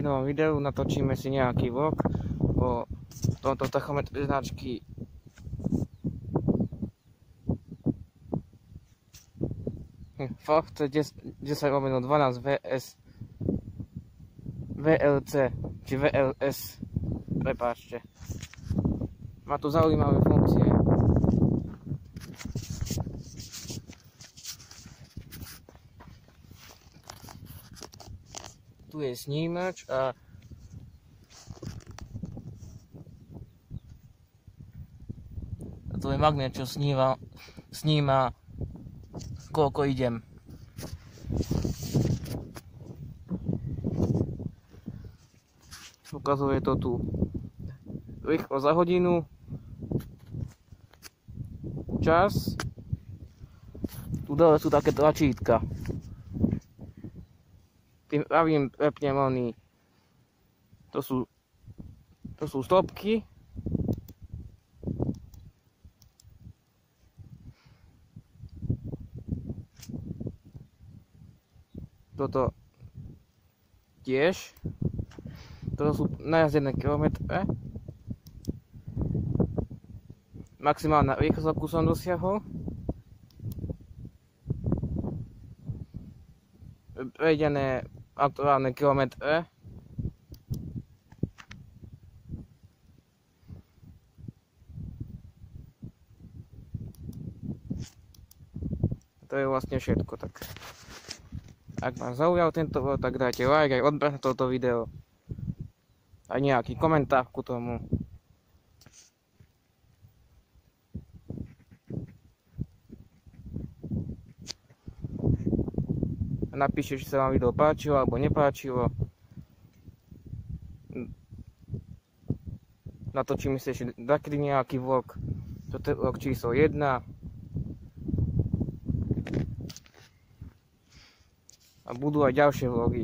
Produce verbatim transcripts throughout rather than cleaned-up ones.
novom videu natočíme si nejaký vlog o tomto tachometre značky F C desať lomeno dvanásť V S V L C či V L S, prepáčte. Má tu zaujímavé funkcie. Tu je snímač a tu je magnet, čo sníma, sníma koľko idem. Ukazuje to tu rýchlo za hodinu, čas. Tu dole sú také tlačítka. Tým pravým prepnem oný. To sú, to sú stopky. Toto tiež. Toto sú najazdené kilometre. Maximálna rýchlosť, akú som dosiahol. Prejdené aktuálne kilometre. To je vlastne všetko. Tak ak vás zaujal tento video, tak dajte like aj odber na toto video. A nejaký komentár ku tomu. Napíšte, či sa vám video páčilo alebo nepáčilo. Natočíme si ešte taký nejaký vlog. Toto je vlog číslo jedna. A budú aj ďalšie vlogy.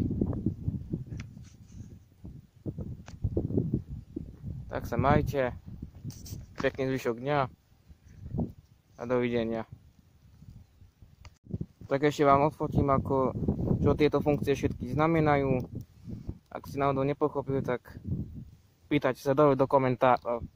Tak sa majte. Pekný zvyšok dňa. A dovidenia. Tak ešte vám odfotím, ako, čo tieto funkcie všetky znamenajú. Ak ste náhodou nepochopili, tak pýtajte sa dole do komentárov.